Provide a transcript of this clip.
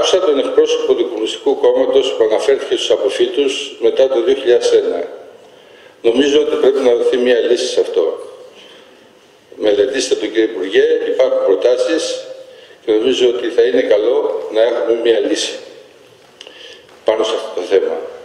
Άκουσα τον εκπρόσωπο του Κομμουνιστικού Κόμματος που αναφέρθηκε στους αποφύτους μετά το 2001. Νομίζω ότι πρέπει να δοθεί μια λύση σε αυτό. Μελετήστε το, κύριε Υπουργέ, υπάρχουν προτάσεις και νομίζω ότι θα είναι καλό να έχουμε μια λύση πάνω σε αυτό το θέμα.